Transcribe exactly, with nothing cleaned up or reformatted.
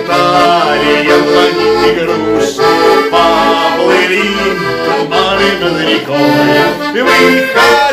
Италия и грустно поплыли туманы над рекой. Выходи